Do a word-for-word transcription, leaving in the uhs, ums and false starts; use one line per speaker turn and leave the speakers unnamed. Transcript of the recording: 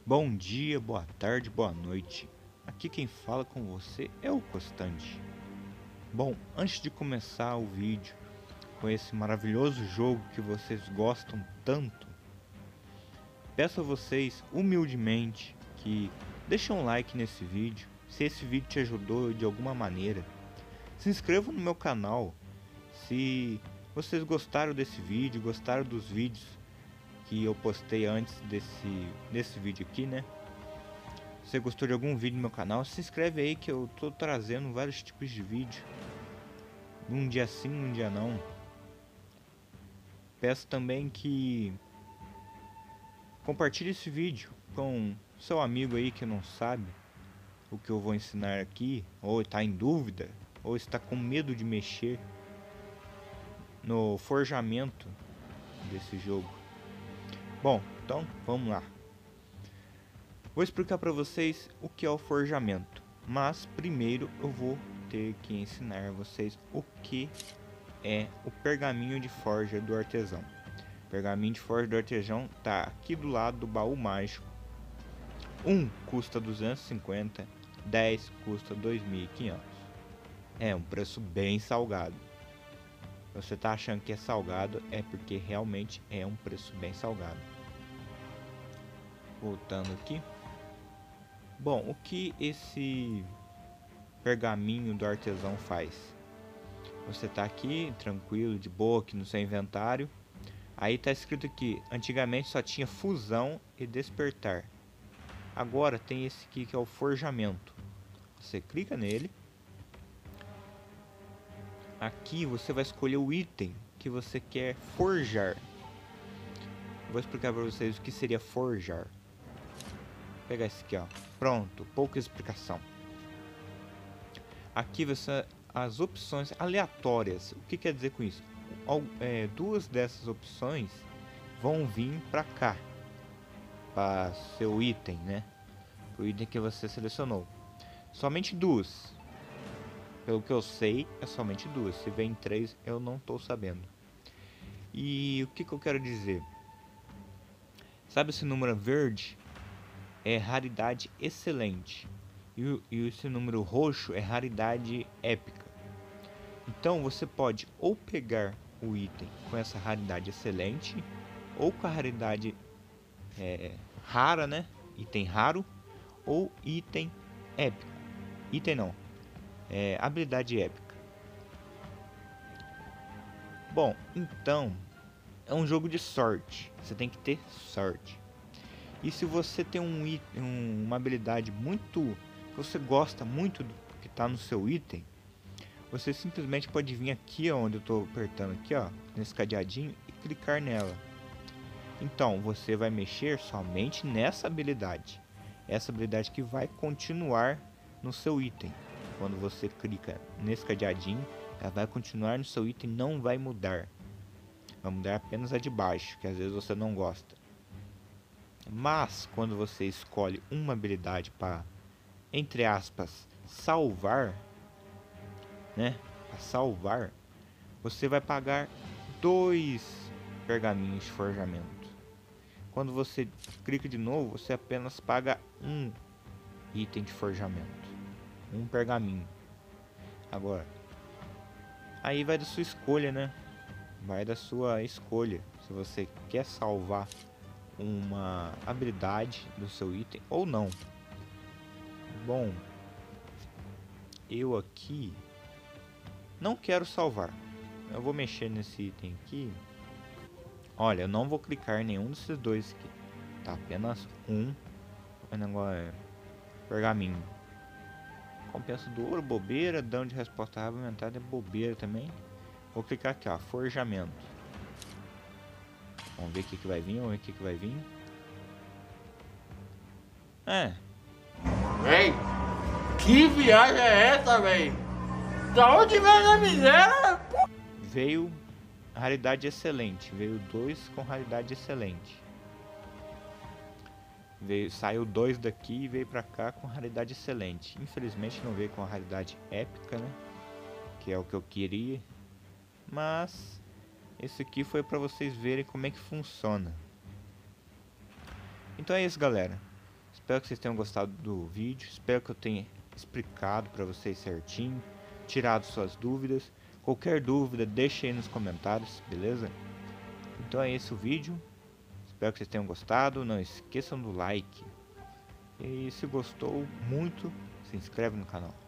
Bom dia, boa tarde, boa noite. Aqui quem fala com você é o Constante. Bom, antes de começar o vídeo com esse maravilhoso jogo que vocês gostam tanto, peço a vocês humildemente que deixem um like nesse vídeo, se esse vídeo te ajudou de alguma maneira. Se inscrevam no meu canal, se vocês gostaram desse vídeo, gostaram dos vídeos que eu postei antes desse, desse vídeo aqui, né? Se você gostou de algum vídeo no meu canal, se inscreve aí que eu tô trazendo vários tipos de vídeo. Um dia sim, um dia não. Peço também que compartilhe esse vídeo com seu amigo aí que não sabe o que eu vou ensinar aqui, ou está em dúvida, ou está com medo de mexer no forjamento desse jogo. Bom, então vamos lá. Vou explicar para vocês o que é o forjamento, mas primeiro eu vou ter que ensinar vocês o que é o pergaminho de forja do artesão. O pergaminho de forja do artesão tá aqui do lado do baú mágico. Um custa duzentos e cinquenta, dez custa dois mil e quinhentos. É um preço bem salgado. Você tá achando que é salgado, é porque realmente é um preço bem salgado. Voltando aqui. Bom, o que esse pergaminho do artesão faz? Você tá aqui tranquilo, de boa aqui no seu inventário. Aí tá escrito aqui, antigamente só tinha fusão e despertar. Agora tem esse aqui que é o forjamento. Você clica nele. Aqui você vai escolher o item que você quer forjar. Vou explicar para vocês o que seria forjar. Vou pegar esse aqui, ó. Pronto, pouca explicação. Aqui você as opções aleatórias. O que quer dizer com isso? É, duas dessas opções vão vir para cá, para seu item, né? O item que você selecionou. Somente duas. Pelo que eu sei, é somente duas. Se vem três, eu não estou sabendo. E o que, que eu quero dizer? Sabe esse número verde? É raridade excelente. E, e esse número roxo é raridade épica. Então você pode ou pegar o item com essa raridade excelente, ou com a raridade é, rara, né? Item raro, ou item épico. Item não, é habilidade épica. Bom, então é um jogo de sorte. Você tem que ter sorte. E se você tem um item, um, uma habilidade muito que você gosta muito do que está no seu item, você simplesmente pode vir aqui onde eu estou apertando aqui, ó, nesse cadeadinho e clicar nela. Então você vai mexer somente nessa habilidade. Essa habilidade que vai continuar no seu item. Quando você clica nesse cadeadinho, ela vai continuar no seu item, não vai mudar. Vai mudar apenas a de baixo, que às vezes você não gosta. Mas quando você escolhe uma habilidade para, entre aspas, salvar, né? Para salvar, você vai pagar dois pergaminhos de forjamento. Quando você clica de novo, você apenas paga um item de forjamento, um pergaminho. Agora, aí vai da sua escolha, né? Vai da sua escolha. Se você quer salvar uma habilidade do seu item ou não. Bom, eu aqui não quero salvar. Eu vou mexer nesse item aqui. Olha, eu não vou clicar em nenhum desses dois aqui. Tá apenas um. O negócio é pergaminho. Compensa do ouro, bobeira, dano de resposta rápida aumentada é bobeira também. Vou clicar aqui, ó, forjamento. Vamos ver o que, que vai vir, vamos ver o que, que vai vir. É.
Véi, que viagem é essa, véi? Da onde vem a miséria?
Veio raridade excelente. Veio dois com raridade excelente. Veio, saiu dois daqui e veio pra cá com raridade excelente. Infelizmente não veio com a raridade épica, né? Que é o que eu queria. Mas esse aqui foi pra vocês verem como é que funciona. Então é isso, galera. Espero que vocês tenham gostado do vídeo. Espero que eu tenha explicado para vocês certinho, tirado suas dúvidas. Qualquer dúvida, deixe aí nos comentários, beleza? Então é esse o vídeo. Espero que vocês tenham gostado. Não esqueçam do like. E se gostou muito, se inscreve no canal.